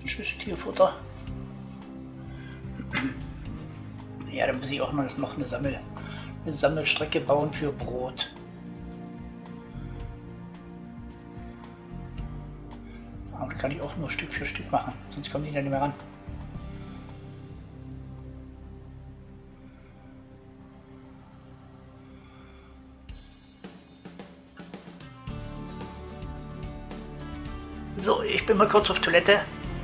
Tschüss, Tierfutter. Ja, dann muss ich auch noch eine Sammelstrecke bauen für Brot. Aber das kann ich auch nur Stück für Stück machen, sonst kommen die da nicht mehr ran. So, ich bin mal kurz auf Toilette.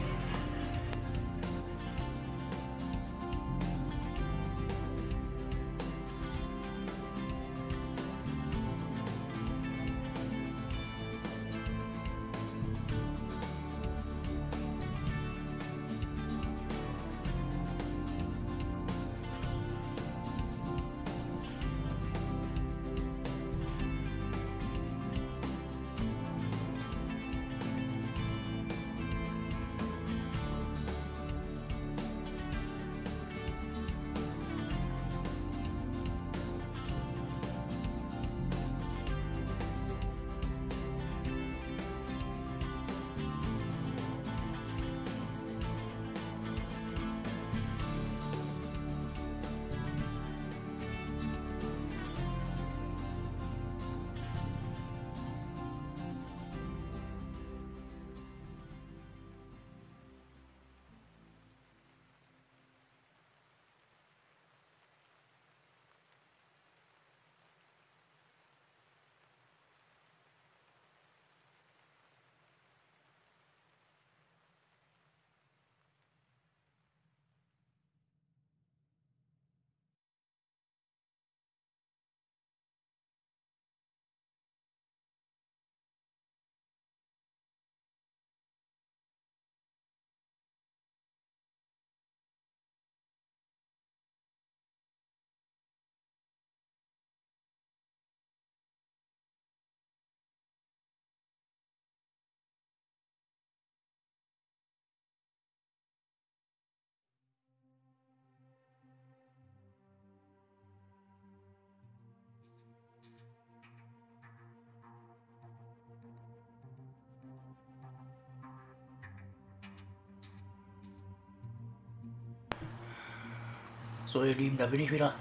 So, ihr Lieben, da bin ich wieder.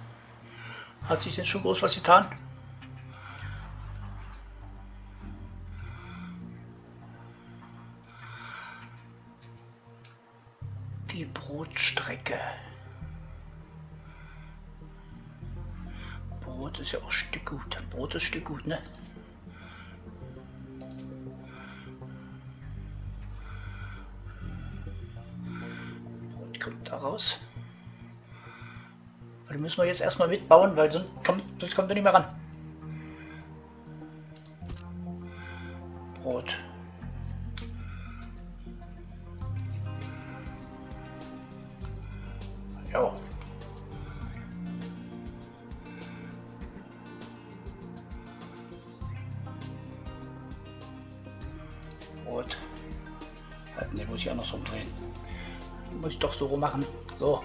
Hat sich jetzt schon groß was getan? Die Brotstrecke. Brot ist ja auch Stückgut. Brot ist Stückgut, ne? Brot kommt da raus. Die müssen wir jetzt erstmal mitbauen, weil sonst kommt er nicht mehr ran. Brot. Ja. Brot. Ne, muss ich andersrum drehen. Muss ich doch so rum machen. So.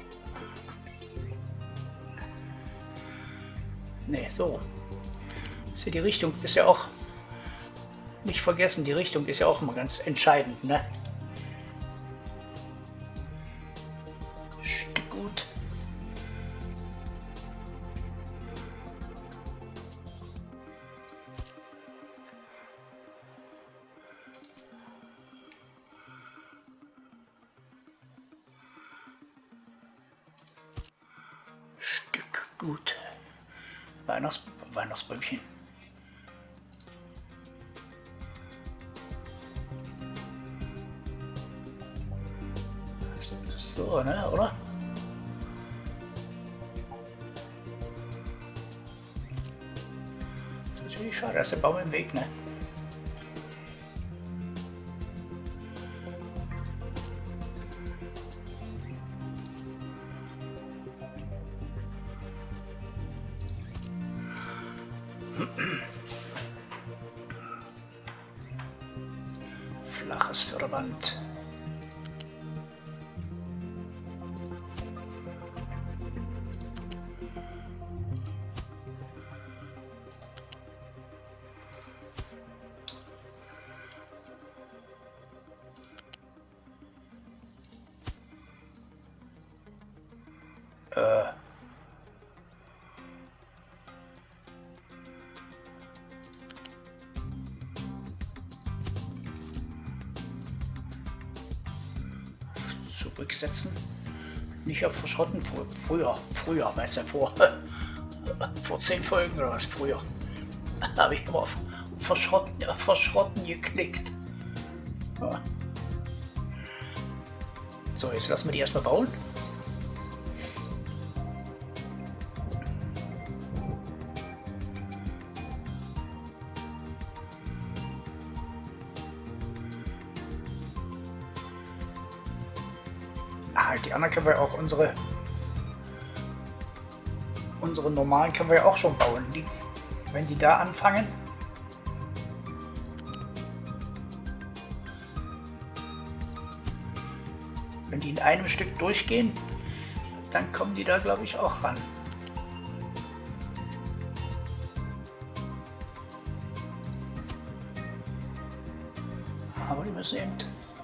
Ne, so. Die Richtung ist ja auch nicht vergessen, die Richtung ist ja auch immer ganz entscheidend, ne? Stückgut. Stückgut. Weihnachtsbäumchen. So, ne, oder? Das ist natürlich schade, dass der Baum im Weg, ne? Flaches Förderband. zurücksetzen. Nicht auf Verschrotten, früher, weißt du, vor 10 Folgen oder was, früher. Habe ich immer auf Verschrotten geklickt. Ja. So, jetzt lassen wir die erstmal bauen. Die anderen können wir auch, unsere normalen können wir ja auch schon bauen. Wenn die da anfangen. Wenn die in einem Stück durchgehen, dann kommen die da, glaube ich, auch ran. Aber die müssen eben...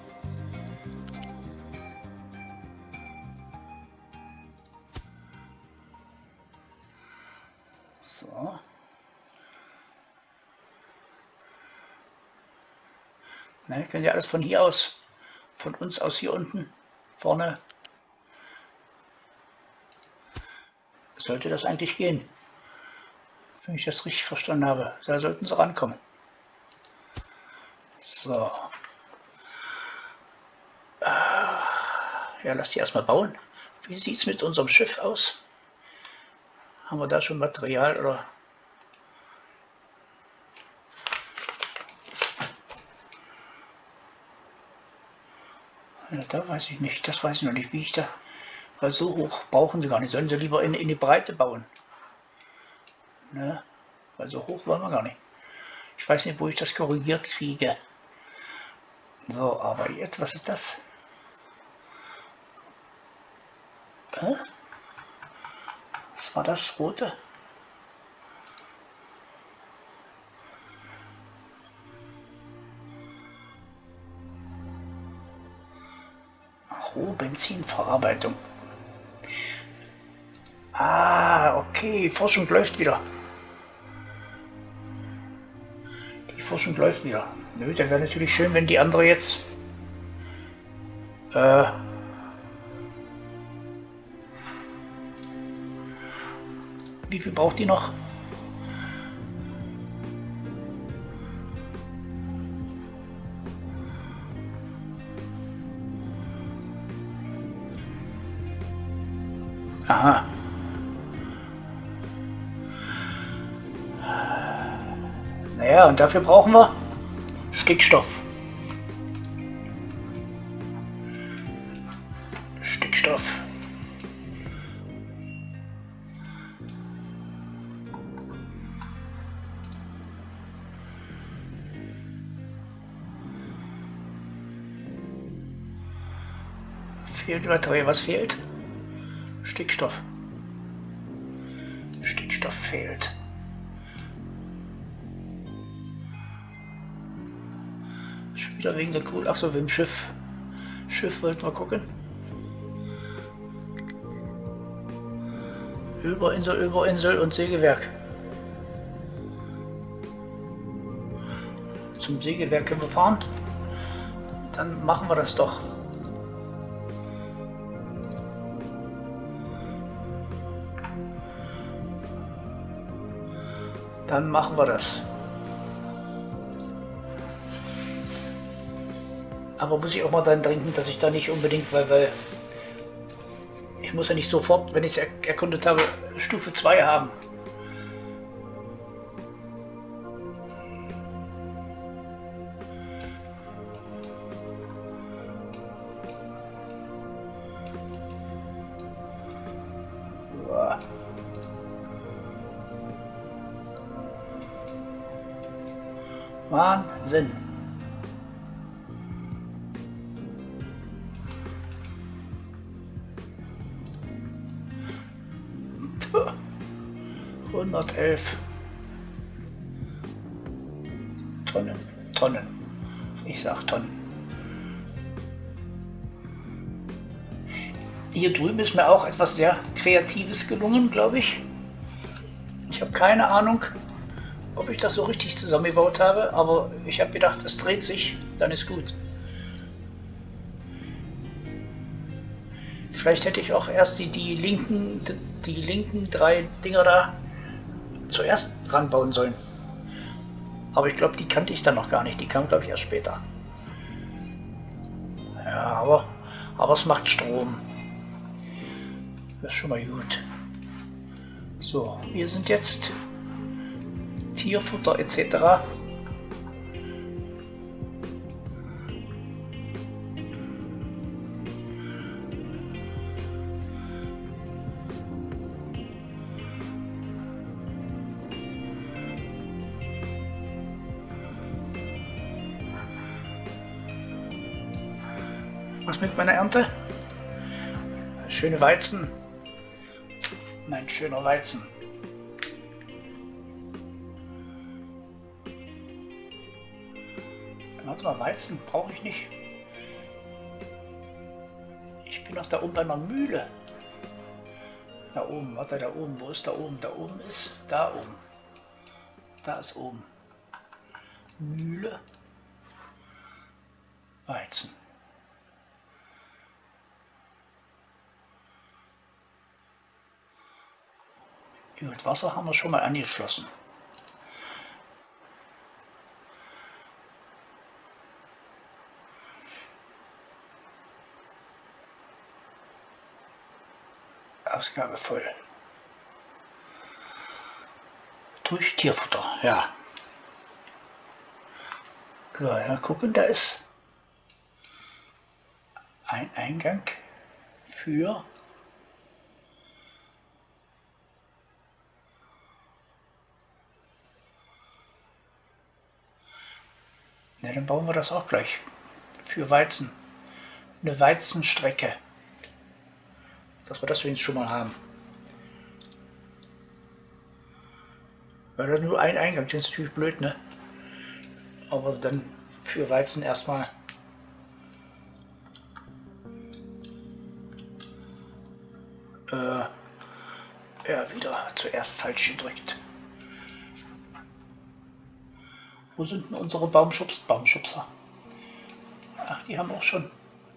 So. Ne, können ja alles von hier aus, von uns aus hier unten vorne. Sollte das eigentlich gehen, wenn ich das richtig verstanden habe. Da sollten sie rankommen. So. Ja, lass die erstmal bauen. Wie sieht es mit unserem Schiff aus? Haben wir da schon Material oder? Ja, da weiß ich nicht, das weiß ich noch nicht, wie ich da, weil so hoch brauchen sie gar nicht, sollen sie lieber in die Breite bauen. Ne? Weil so hoch wollen wir gar nicht. Ich weiß nicht, wo ich das korrigiert kriege. So, aber jetzt, was ist das? Was war das rote? Rohbenzinverarbeitung. Ah, okay, Forschung läuft wieder. Die Forschung läuft wieder. Nö, dann wäre natürlich schön, wenn die andere jetzt wie viel braucht die noch? Aha. Naja, und dafür brauchen wir Stickstoff. Stickstoff. Fehlt Batterie, was fehlt? Stickstoff. Stickstoff fehlt. Schon wieder wegen der Kohle. Achso, wegen dem Schiff. Schiff wollten wir gucken. Überinsel und Sägewerk. Zum Sägewerk können wir fahren. Dann machen wir das doch. Dann machen wir das. Aber muss ich auch mal dran denken, dass ich da nicht unbedingt, weil ich muss ja nicht sofort, wenn ich es erkundet habe, Stufe 2 haben. Wahnsinn. Puh. 111 Tonnen. Ich sag Tonnen. Hier drüben ist mir auch etwas sehr Kreatives gelungen, glaube ich. Ich habe keine Ahnung, ob ich das so richtig zusammengebaut habe, aber ich habe gedacht, es dreht sich, dann ist gut. Vielleicht hätte ich auch erst die linken 3 Dinger da zuerst ranbauen sollen. Aber ich glaube, die kannte ich dann noch gar nicht. Die kam, glaube ich, erst später. Ja, aber es macht Strom. Das ist schon mal gut. So, wir sind jetzt Tierfutter etc. Was mit meiner Ernte? Schöne Weizen. Nein, schöner Weizen. Warte mal, Weizen brauche ich nicht. Ich bin noch da oben bei einer Mühle. Da oben, warte, da oben. Wo ist da oben? Da oben ist, da oben. Da ist oben. Mühle. Weizen. Gut, Wasser haben wir schon mal angeschlossen. Ausgabe voll. Durch Tierfutter, ja. So, ja, gucken, da ist ein Eingang für ja, dann bauen wir das auch gleich für Weizen. Eine Weizenstrecke. Dass wir das wenigstens schon mal haben. Weil das nur ein Eingang, das ist natürlich blöd, ne? Aber dann für Weizen erstmal. Ja, wieder zuerst falsch gedrückt. Wo sind denn unsere Baumschubser? Ach, die haben auch schon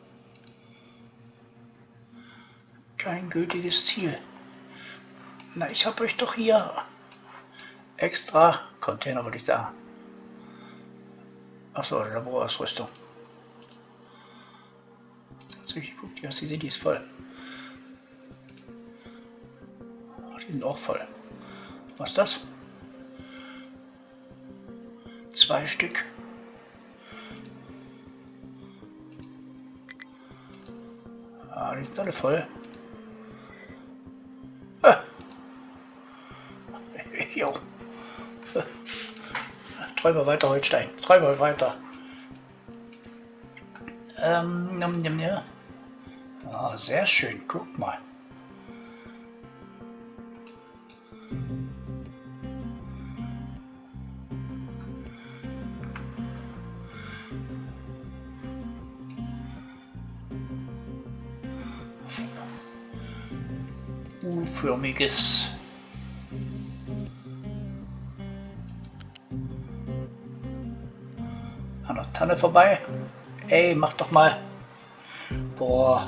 kein gültiges Ziel. Na, ich habe euch doch hier extra Container, würde ich sagen. Achso, Laborausrüstung. Jetzt habe ich geguckt, ja, die ist voll. Ach, die sind auch voll. Was ist das? 2 Stück. Ah, die sind alle voll. Jo. Träume weiter, Holstein. Träume weiter. Ja. Ah, sehr schön. Guck mal. U-förmiges. An der Tanne vorbei. Ey, mach doch mal. Boah.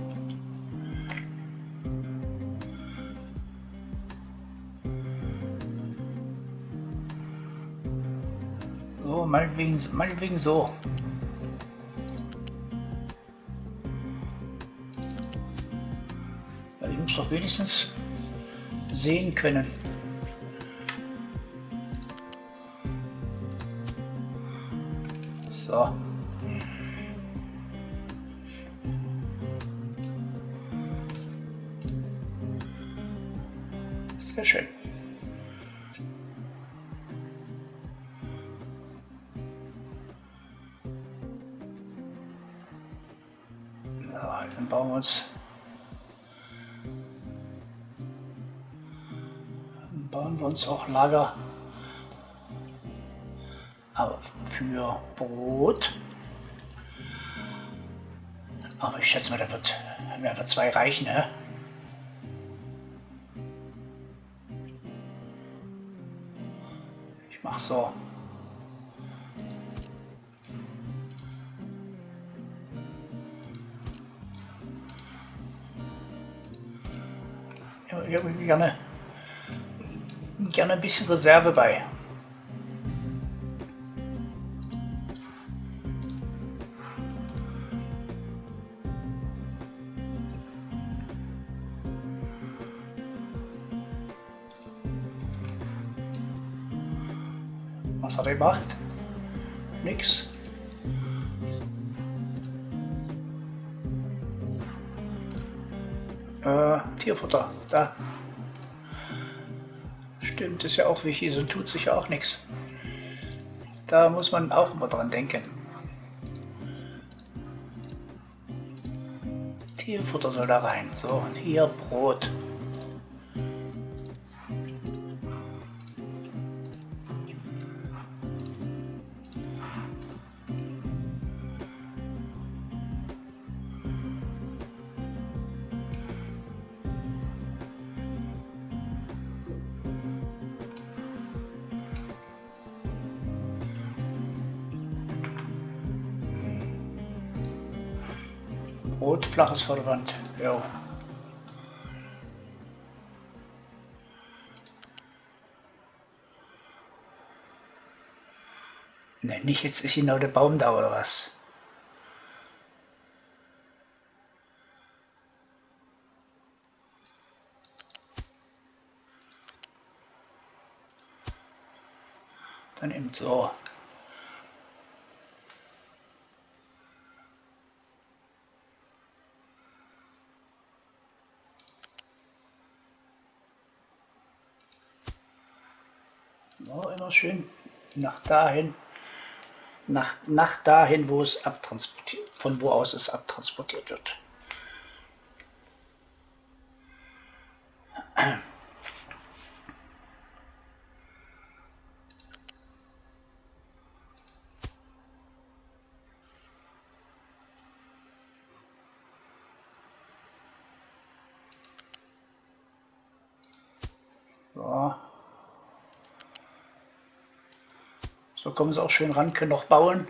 So, meinetwegen so. Weil ich muss doch wenigstens sehen können. So. Sehr schön. So, dann bauen wir uns auch Lager, aber für Brot. Aber ich schätze mal, da wird 2 reichen, ne? Ich mach so. Ich habe gerne ein bisschen Reserve bei. Was hat er gemacht? Nix. Tierfutter, da. Stimmt, ist ja auch wichtig, so tut sich ja auch nichts. Da muss man auch immer dran denken. Tierfutter soll da rein. So, und hier Brot. Brot, flaches Förderband. Jo. Ne, nicht jetzt ist genau der Baum da oder was? Dann eben so. Ja, immer schön nach dahin, nach dahin, wo es abtransportiert, von wo aus es abtransportiert wird. So. So kommen sie auch schön ran, können noch bauen.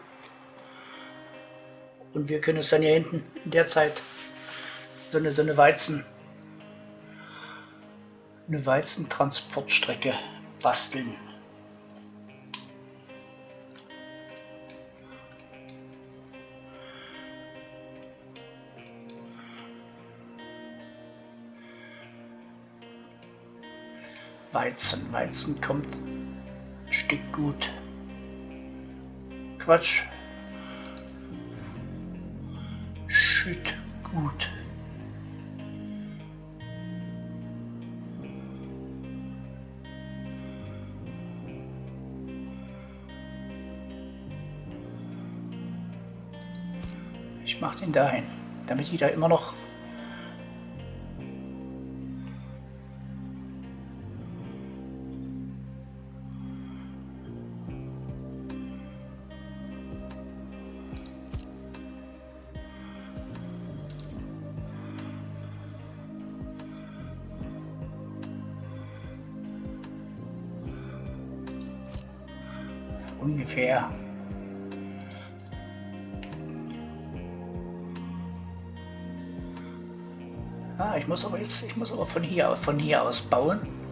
Und wir können es dann hier hinten in der Zeit so eine Weizentransportstrecke basteln. Weizen kommt ein Stück gut. Quatsch. Schütt gut. Ich mache den dahin, damit die da immer noch ungefähr. Ah, ich muss aber von hier aus bauen.